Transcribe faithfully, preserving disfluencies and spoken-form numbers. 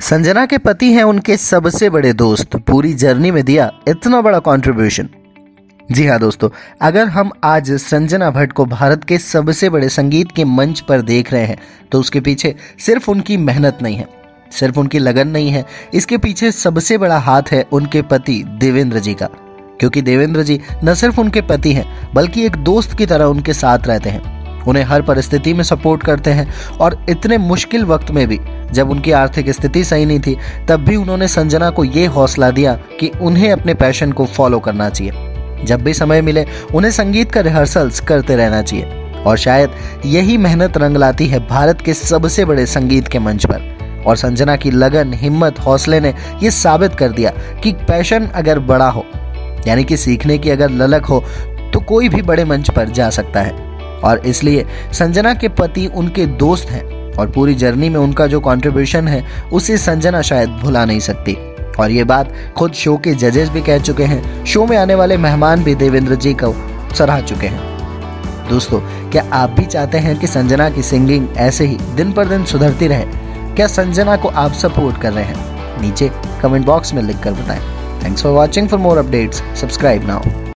संजना के पति हैं उनके सबसे बड़े दोस्त, पूरी जर्नी में दिया इतना बड़ा कंट्रीब्यूशन। जी हाँ दोस्तों, अगर हम आज संजना भट्ट को भारत के सबसे बड़े संगीत के मंच पर देख रहे हैं तो उसके पीछे सिर्फ उनकी मेहनत नहीं है, सिर्फ उनकी लगन नहीं है, इसके पीछे सबसे बड़ा हाथ है उनके पति देवेंद्र जी का। क्योंकि देवेंद्र जी न सिर्फ उनके पति हैं बल्कि एक दोस्त की तरह उनके साथ रहते हैं, उन्हें हर परिस्थिति में सपोर्ट करते हैं और इतने मुश्किल वक्त में भी, जब उनकी आर्थिक स्थिति सही नहीं थी, तब भी उन्होंने संजना को ये हौसला दिया कि उन्हें अपने पैशन को फॉलो करना चाहिए। जब भी समय मिले उन्हें संगीत का रिहर्सल्स करते रहना चाहिए और शायद यही मेहनत रंग लाती है भारत के सबसे बड़े संगीत के मंच पर। और संजना की लगन, हिम्मत, हौसले ने ये साबित कर दिया कि पैशन अगर बड़ा हो, यानी कि सीखने की अगर ललक हो, तो कोई भी बड़े मंच पर जा सकता है। और इसलिए संजना के पति उनके दोस्त हैं और पूरी जर्नी में उनका जो कंट्रीब्यूशन है उसे संजना शायद भुला नहीं सकती। और ये बात खुद शो के जजेस भी कह चुके हैं, शो में आने वाले मेहमान भी देवेंद्र जी को सराह चुके हैं। दोस्तों, क्या आप भी चाहते हैं कि संजना की सिंगिंग ऐसे ही दिन पर दिन सुधरती रहे? क्या संजना को आप सपोर्ट कर रहे हैं? नीचे कमेंट बॉक्स में लिख कर बताएं। Thanks for watching. For more updates subscribe now.